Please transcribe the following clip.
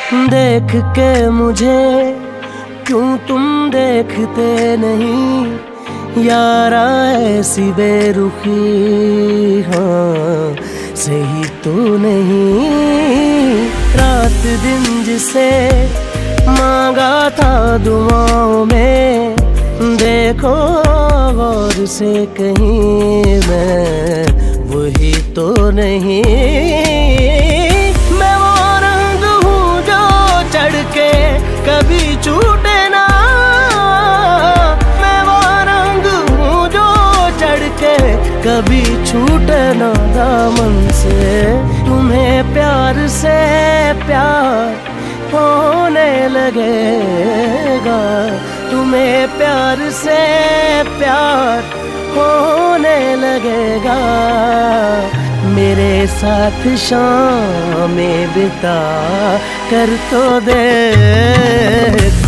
देख के मुझे क्यों तुम देखते नहीं यारा, ऐसी बेरुखी हाँ सही तो नहीं। रात दिन जिसे मांगा था दुआओं में, देखो गौर से कहीं मैं वही तो नहीं। मैं वो रंग हूँ जो चढ़ के कभी छूटे ना, मैं वो रंग हूँ जो चढ़ के कभी छूटे ना दामन से। तुम्हें प्यार से प्यार होने लगेगा, तुम्हें प्यार से प्यार होने लगेगा। मेरे साथ शामें बिता कर तो देख।